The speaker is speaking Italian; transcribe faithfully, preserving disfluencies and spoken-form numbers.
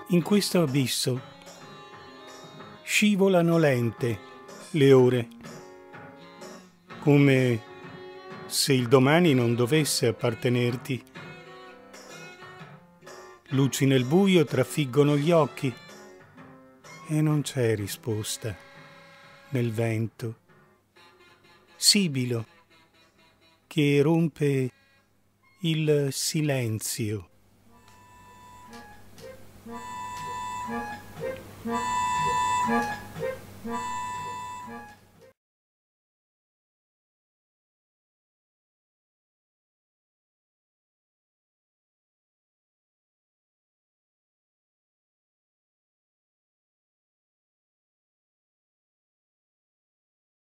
In questo abisso scivolano lente le ore, come se il domani non dovesse appartenerti. Luci nel buio trafiggono gli occhi e non c'è risposta nel vento sibilo che rompe il silenzio.